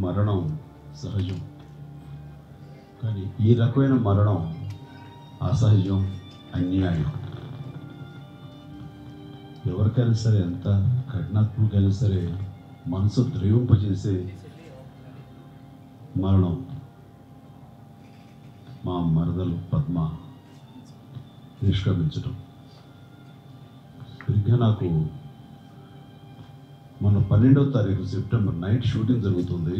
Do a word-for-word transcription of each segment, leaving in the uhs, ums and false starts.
మరణం సహజం, కానీ ఈ రకమైన మరణం అసహజం, అన్యాయం. ఎవరికైనా సరే, ఎంత కఠినాత్మకైనా సరే మనసు ద్రవింపజేసే మరణం మా మరదలు పద్మ నిష్క్రమించడం. సరిగ్గా నాకు మన పన్నెండవ తారీఖు సెప్టెంబర్ నైట్ షూటింగ్ జరుగుతుంది.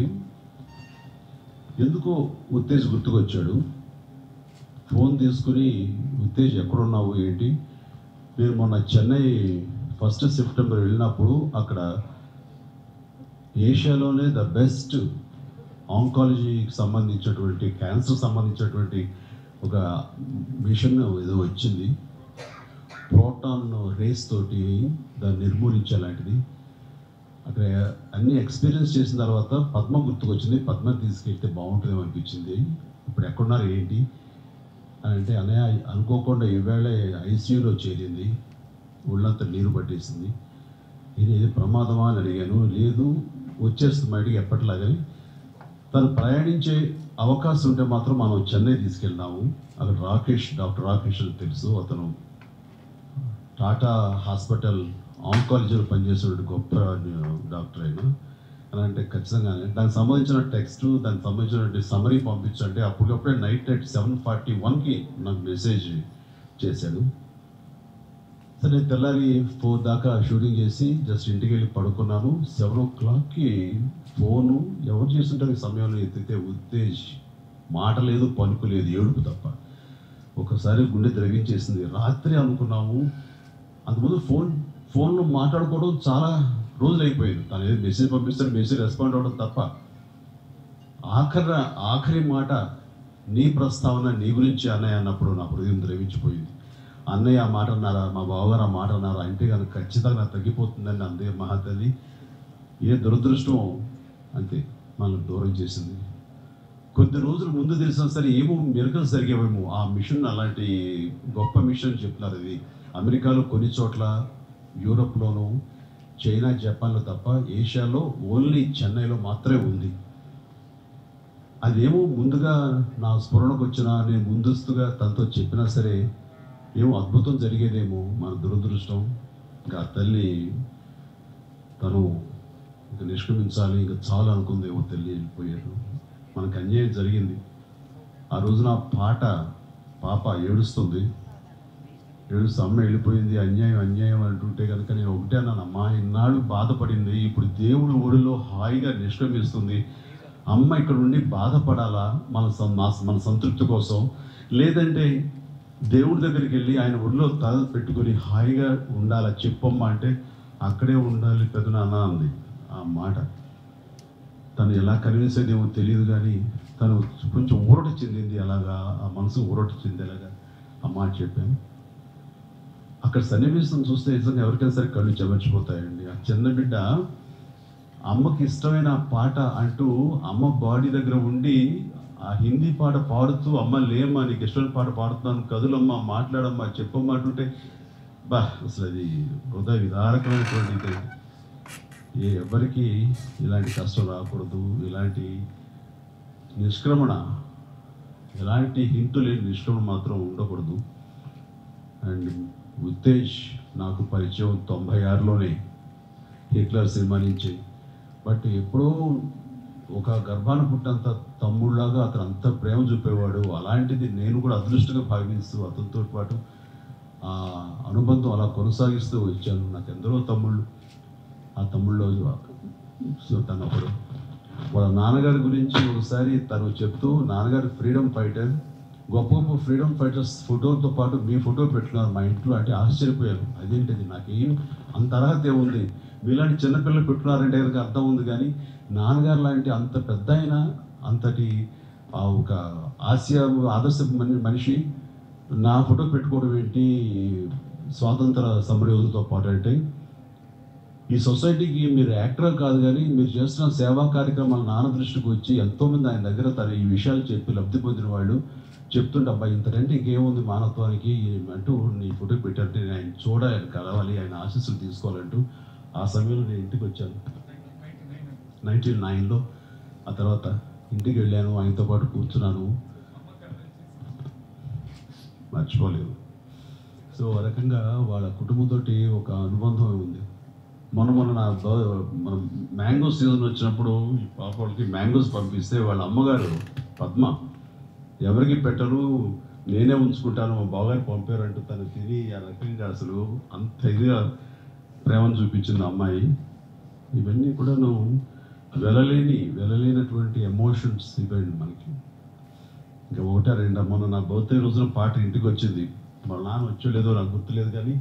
ఎందుకో ఉత్తేజ్ గుర్తుకొచ్చాడు. ఫోన్ తీసుకుని, ఉత్తేజ్ ఎక్కడున్నావు ఏంటి? నేను మొన్న చెన్నై ఫస్ట్ సెప్టెంబర్ వెళ్ళినప్పుడు అక్కడ ఏషియాలోనే ద బెస్ట్ ఆంకాలజీకి సంబంధించినటువంటి, క్యాన్సర్ సంబంధించినటువంటి ఒక మిషన్ ఏదో వచ్చింది, ప్రోటాన్ రేస్ తోటి దాన్ని నిర్మూలించేలాంటిది. అక్కడ అన్నీ ఎక్స్పీరియన్స్ చేసిన తర్వాత పద్మ గుర్తుకొచ్చింది. పద్మ తీసుకెళ్తే బాగుంటుందేమో అనిపించింది. ఇప్పుడు ఎక్కడున్నారు ఏంటి అంటే, అన్నయ్య అనుకోకుండా ఈవేళ ఐసీయూలో చేరింది, ఒళ్ళంతా నీరు పట్టేసింది. ఇది ఏది ప్రమాదమా అని అడిగాను. లేదు, వచ్చేస్తుంది బయటికి ఎప్పటిలాగని. తను ప్రయాణించే అవకాశం ఉంటే మాత్రం మనం చెన్నై తీసుకెళ్ళినాము. అక్కడ రాకేష్, డాక్టర్ రాకేష్ అని తెలుసు, అతను టాటా హాస్పిటల్ ఆంకాలజీలో పనిచేసేటువంటి గొప్ప డాక్టర్ అయినా. ఎలా అంటే ఖచ్చితంగానే దానికి సంబంధించిన టెక్స్ట్, దానికి సంబంధించినటువంటి సమరీ పంపించంటే అప్పటికప్పుడే నైట్ నైట్ సెవెన్ ఫార్టీ వన్కి నాకు మెసేజ్ చేశాడు. సరే, తెల్లారి ఫోర్ దాకా షూటింగ్ చేసి జస్ట్ ఇంటికి వెళ్ళి పడుకున్నాను. సెవెన్ ఓ క్లాక్కి ఫోను ఎవరు చేస్తుంటారు ఈ సమయంలో ఎత్తితే ఉత్తేజ్. మాట లేదు, పలుకు లేదు, ఏడుపు తప్ప. ఒకసారి గుండె ద్రవించేసింది. రాత్రి అనుకున్నాము. అంతకుముందు ఫోన్ ఫోన్లో మాట్లాడుకోవడం చాలా రోజులు అయిపోయింది. తను ఏదో మెసేజ్ పంపిస్తాడు, మెసేజ్ రెస్పాండ్ అవ్వడం తప్ప. ఆఖరి ఆఖరి మాట నీ ప్రస్తావన, నీ గురించి అన్నయ్య అన్నప్పుడు నా హృదయం ద్రవించిపోయింది. అన్నయ్య ఆ మాట అన్నారా, మా బావగారు ఆ మాట అన్నారా అంటే కనుక ఖచ్చితంగా నాకు తగ్గిపోతుందని అందే మహాతల్లి. ఏ దురదృష్టం అంతే మనల్ని దూరం చేసింది. కొద్ది రోజులు ముందు తెలిసినా సరే ఏమో మిరకల్స్ జరిగేవేమో. ఆ మిషన్ అలాంటి గొప్ప మిషన్ చెప్తున్నారు. ఇది అమెరికాలో కొన్ని చోట్ల, యూరోప్లోనూ, చైనా, జపాన్లో తప్ప ఏషియాలో ఓన్లీ చెన్నైలో మాత్రమే ఉంది. అదేమో ముందుగా నా స్ఫురణకు వచ్చినా, నేను ముందస్తుగా తనతో చెప్పినా సరే ఏమో అద్భుతం జరిగేదేమో. మన దురదృష్టం ఇంకా తల్లి తను ఇంకా నిష్క్రమించాలి, ఇంకా చాలా అనుకుందేమో తల్లి, వెళ్ళిపోయారు. మనకు అన్యాయం జరిగింది. ఆ రోజున పాట పాప ఏడుస్తుంది, ఏడుస్తూ అమ్మ వెళ్ళిపోయింది, అన్యాయం అన్యాయం అంటుంటే కనుక నేను ఒకటే అన్నాను, అమ్మ ఇన్నాళ్ళు బాధపడింది, ఇప్పుడు దేవుడు ఊడిలో హాయిగా నిష్క్రమిస్తుంది. అమ్మ ఇక్కడ ఉండి బాధపడాలా మన మన సంతృప్తి కోసం, లేదంటే దేవుడి దగ్గరికి వెళ్ళి ఆయన ఒడిలో తల పెట్టుకొని హాయిగా ఉండాలా చెప్పమ్మా అంటే, అక్కడే ఉండాలి పెదనాన్న అంది. ఆ మాట తను ఎలా కన్విన్స్ అయ్యేదేమో తెలియదు, కానీ తను కొంచెం ఊరట చెందింది. అలాగా ఆ మనసు ఊరట చెందేలాగా ఆ మాట చెప్పాను. అక్కడ సన్నివేశం చూస్తే నిజంగా ఎవరికైనా సరే కళ్ళు చెమర్చిపోతాయండి. ఆ చిన్న బిడ్డ అమ్మకి ఇష్టమైన పాట అంటూ అమ్మ బాడీ దగ్గర ఉండి ఆ హిందీ పాట పాడుతూ, అమ్మ లేమ్మా నీకు ఇష్టమైన పాట పాడుతున్నాను, కదులమ్మా, మాట్లాడమ్మా, చెప్పమ్మా అంటుంటే బా అసలు అది హృదయ విదారకమైనటువంటిది. ఏ ఎవరికి ఇలాంటి కష్టం రాకూడదు, ఇలాంటి నిష్క్రమణ, ఎలాంటి హింతు లేని నిష్క్రమణ మాత్రం ఉండకూడదు. అండ్ ఉత్తేజ్ నాకు పరిచయం తొంభై ఆరులోనే హిట్లర్ సినిమా నుంచి. బట్ ఎప్పుడో ఒక గర్భాన పుట్టంత తమ్ముళ్ళలాగా అతను అంత ప్రేమ చూపేవాడు. అలాంటిది నేను కూడా అదృష్టంగా భావిస్తూ అతనితో పాటు ఆ అనుబంధం అలా కొనసాగిస్తూ వచ్చాను. నాకు ఎందరో తమ్ముళ్ళు. ఆ తమ్ముళ్ళు సో తనప్పుడు వాళ్ళ నాన్నగారి గురించి ఒకసారి తను చెప్తూ, నాన్నగారు ఫ్రీడమ్ ఫైటర్, గొప్ప గొప్ప ఫ్రీడమ్ ఫైటర్స్ ఫోటోతో పాటు మీ ఫోటో పెట్టుకున్నారు మా ఇంట్లో అంటే ఆశ్చర్యపోయాను. అదేంటిది, నాకేం అంత అర్హత ఏముంది, మీలాంటి చిన్నపిల్లలు పెట్టుకున్నారంటే కనుక అర్థం ఉంది, కానీ నాన్నగారు లాంటి అంత పెద్ద అయినా అంతటి ఒక ఆసియా ఆదర్శ మనిషి నా ఫోటో పెట్టుకోవడం ఏంటి స్వాతంత్ర సమరయోధులతో పాటు అంటే, ఈ సొసైటీకి మీరు యాక్టర్ కాదు కానీ మీరు చేస్తున్న సేవా కార్యక్రమాలు నాన్న దృష్టికి వచ్చి ఎంతోమంది ఆయన దగ్గర తన ఈ విషయాలు చెప్పి లబ్ధి పొందిన వాళ్ళు చెప్తుంటే, అబ్బాయి ఇంతకంటే ఇంకేముంది మానవత్వానికి అంటూ నీ ఫోటో పెట్టంటే నేను ఆయన చూడాలి, ఆయన కలవాలి, ఆయన ఆశీస్సులు తీసుకోవాలంటూ ఆ సమయంలో నేను ఇంటికి వచ్చాను. నైన్టీన్ నైన్లో ఆ తర్వాత ఇంటికి వెళ్ళాను, ఆయనతో పాటు కూర్చున్నాను, మర్చిపోలేదు. సో ఆ రకంగా వాళ్ళ కుటుంబంతో ఒక అనుబంధం ఉంది. మొన్న మొన్న నా మనం మ్యాంగో సీజన్ వచ్చినప్పుడు ఈ పాప వాళ్ళకి మ్యాంగోస్ పంపిస్తే వాళ్ళ అమ్మగారు పద్మ ఎవరికి పెట్టరు, నేనే ఉంచుకుంటాను, మా బావగారు పంపారంటూ తను తిని ఆ రకంగా అసలు అంత ఇదిగా ప్రేమను చూపించింది అమ్మాయి. ఇవన్నీ కూడాను వెళ్ళలేని వెళ్ళలేనటువంటి ఎమోషన్స్ ఇవ్వండి మనకి. ఇంకా ఒకటా రెండా, మొన్న నా బర్త్డే రోజున పాట ఇంటికి వచ్చింది. వాళ్ళ నాన్న వచ్చో లేదో నాకు గుర్తులేదు, కానీ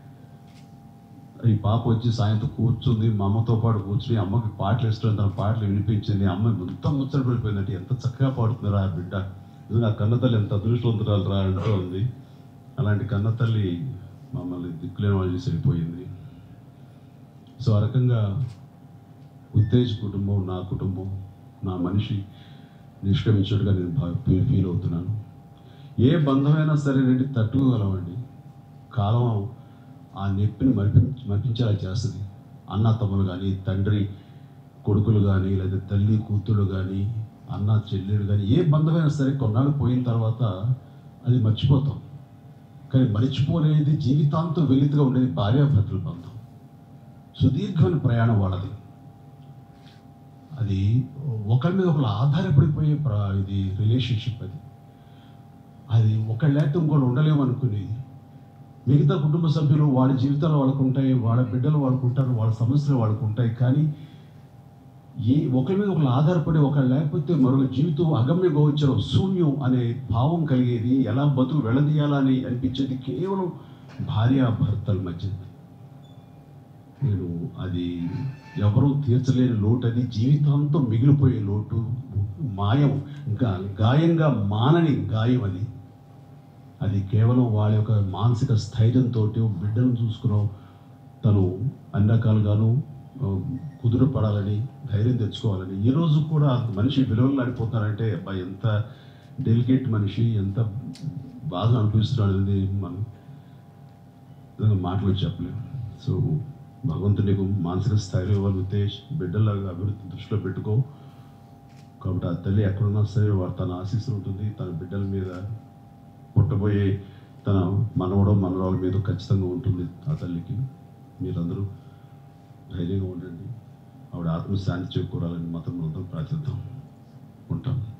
ఈ పాప వచ్చి సాయంత్రం కూర్చుంది, మా అమ్మతో పాటు కూర్చుని అమ్మకి పాటలు ఇష్టం, తన పాటలు వినిపించింది. అమ్మ మొత్తం ముచ్చట పడిపోయిందంటే ఎంత చక్కగా పాడుతున్నారా ఆ బిడ్డ, ఇది నా కన్నతల్లి ఎంత అదృష్టవంతురాలు రా అంటూ ఉంది. అలాంటి కన్నతల్లి మమ్మల్ని దిక్కులేని వాళ్ళు చేసి వెళ్ళిపోయింది. సో ఆ రకంగా ఉత్తేజ్ కుటుంబం నా కుటుంబం, నా మనిషి నిష్క్రమించినట్టుగా నేను భా ఫీల్ అవుతున్నాను. ఏ బంధమైనా సరేనండి తట్టుకోగలమండి. కాలం ఆ నొప్పిని మరిపి మరిపించేలా చేస్తుంది. అన్న తమ్ములు కానీ, తండ్రి కొడుకులు కానీ, లేదా తల్లి కూతుళ్ళు కానీ, అన్న చెల్లెలు కానీ, ఏ బంధమైనా సరే కొన్నాళ్ళు పోయిన తర్వాత అది మర్చిపోతాం. కానీ మర్చిపోలేనిది, జీవితాంతం వెలితిగా ఉండేది భార్యాభర్తల బంధం. సుదీర్ఘమైన ప్రయాణం వాళ్ళది. అది ఒకరి మీద ఒకరు ఆధారపడిపోయే ప్ర ఇది రిలేషన్షిప్. అది అది ఒకళ్ళు లేకపోతే ఇంకోళ్ళు ఉండలేము అనుకునేది. మిగతా కుటుంబ సభ్యులు వాళ్ళ జీవితాలు వాళ్ళకు ఉంటాయి, వాళ్ళ బిడ్డలు వాళ్ళకు ఉంటారు, వాళ్ళ సమస్యలు వాళ్ళకు ఉంటాయి. కానీ ఏ ఒకరి మీద ఒకరు ఆధారపడి ఒకళ్ళు లేకపోతే మరొక జీవితం అగమ్య గోచరం, శూన్యం అనే భావం కలిగేది, ఎలా బతుకు వెళ్ళదీయాలని అనిపించేది కేవలం భార్యాభర్తల మధ్య. నేను అది ఎవరూ తీర్చలేని లోటు, అది జీవితాంతం మిగిలిపోయే లోటు, మాయం, ఇంకా గాయంగా మానని గాయం. అది అది కేవలం వాళ్ళ యొక్క మానసిక స్థైర్యంతో బిడ్డను చూసుకున్నాం, తను అన్ని రకాలుగాను కుదురు పడాలని, ధైర్యం తెచ్చుకోవాలని. ఈరోజు కూడా మనిషి విలువలు ఆడిపోతారంటే అబ్బాయి ఎంత డెలికేట్ మనిషి, ఎంత బాధ అనిపిస్తున్నాడు అనేది మనం మాటలు చెప్పలేము. సో భగవంతుడు నీకు మానసిక స్థాయిలో ఇవ్వాలి ఉత్తేజ్, బిడ్డలాగా అభివృద్ధి దృష్టిలో పెట్టుకో. కాబట్టి ఆ తల్లి ఎక్కడున్నా సరే వారు తన ఆశీస్సు ఉంటుంది, తన బిడ్డల మీద, పుట్టబోయే తన మనవడో మనవరాల మీద ఖచ్చితంగా ఉంటుంది ఆ తల్లికి. మీరందరూ ధైర్యంగా ఉండండి. ఆవిడ ఆత్మశాంతి చేకూరాలని మాత్రం అందరం ప్రార్థిద్దాం. ఉంటాం.